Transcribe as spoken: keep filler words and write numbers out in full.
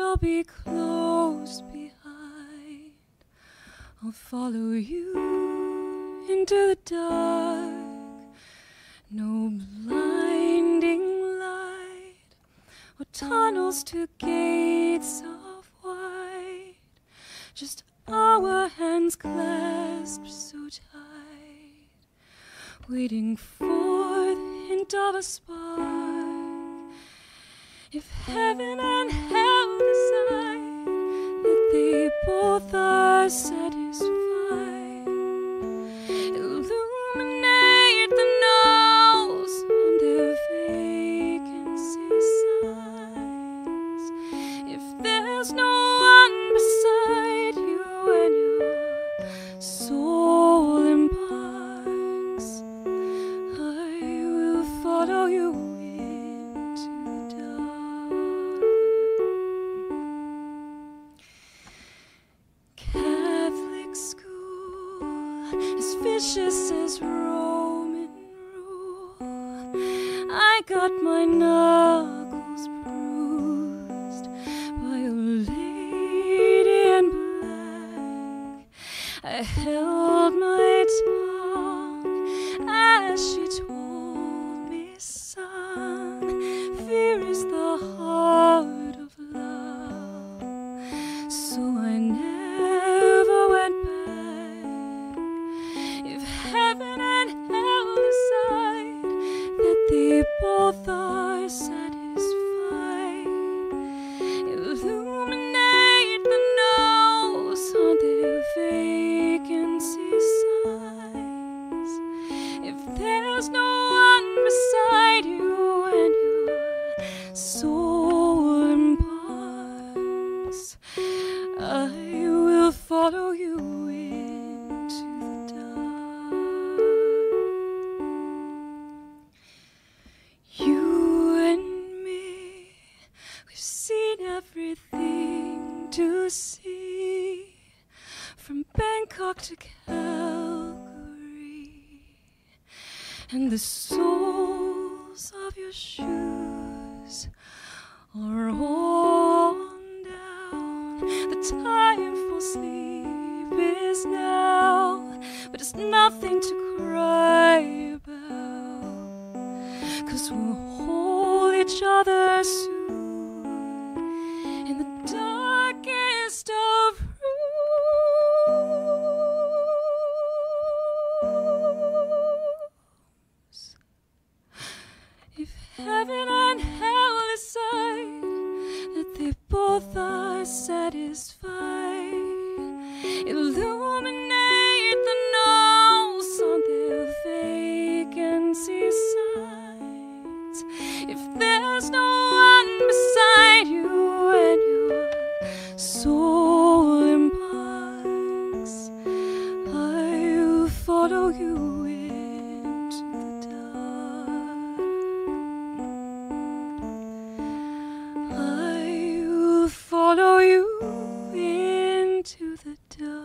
shall be close behind. I'll follow you into the dark. No blinding light or tunnels to gates of white. Just our hands clasped so tight, waiting for the hint of a spark. If heaven and hell decide that they both are satisfied, illuminate the nose on their vacancy signs. If there's no one beside you when your soul embarks, I will follow you into the dark. Catholic school, as vicious as Roman rule. I got my knuckles bruised by a lady in black. I held my tongue as she told me, son, fear is the heart of love. So I never went back. If heaven and hell decide that they both are satisfied, illuminate the nose on their vacancy signs. If there's no one beside you and your soul embarks, I will follow you into the dark. You and me, we've seen everything to see, from Bangkok to Calgary, and the soles of your shoes are worn down. The time for sleep is now, but it's nothing to cry about, 'cause we'll hold each other soon in the darkest of rooms. If heaven and hell decide that they both are satisfied, illuminate the nose on their vacancy signs. If there's no one beside you and your soul embarks, I'll follow you into the dark. I will follow you into the dark.